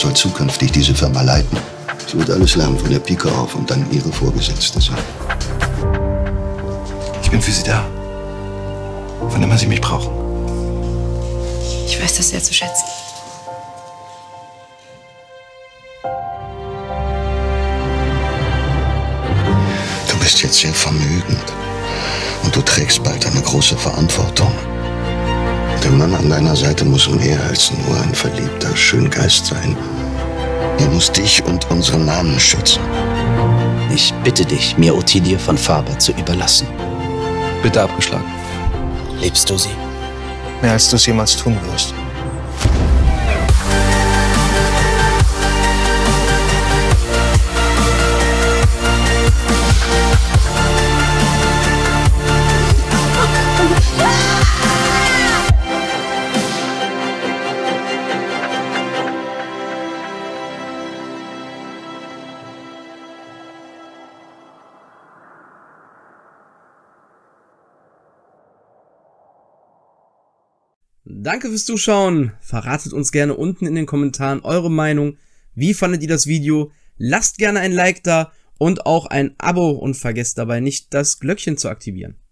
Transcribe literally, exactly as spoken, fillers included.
soll zukünftig diese Firma leiten. Sie wird alles lernen von der Pike auf und dann ihre Vorgesetzte sein. Ich bin für Sie da. Wann immer Sie mich brauchen. Ich weiß das sehr zu schätzen. Du bist jetzt sehr vermögend. Und du trägst bald eine große Verantwortung. Der Mann an deiner Seite muss mehr als nur ein verliebter Schöngeist sein. Er muss dich und unseren Namen schützen. Ich bitte dich, mir Ottilie von Faber zu überlassen. Bitte abgeschlagen. Liebst du sie? Mehr als du es jemals tun wirst. Danke fürs Zuschauen. Verratet uns gerne unten in den Kommentaren eure Meinung. Wie fandet ihr das Video? Lasst gerne ein Like da und auch ein Abo und vergesst dabei nicht, das Glöckchen zu aktivieren.